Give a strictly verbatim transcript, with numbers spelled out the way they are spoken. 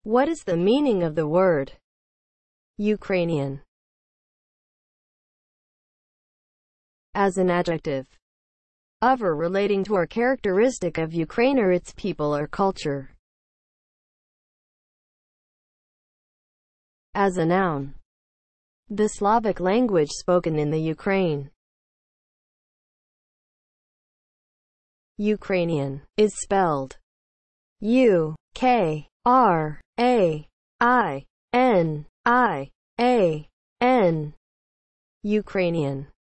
What is the meaning of the word Ukrainian? As an adjective, of or relating to or characteristic of Ukraine or its people or culture. As a noun, the Slavic language spoken in the Ukraine. Ukrainian is spelled U K R A I N I A N. Ukrainian.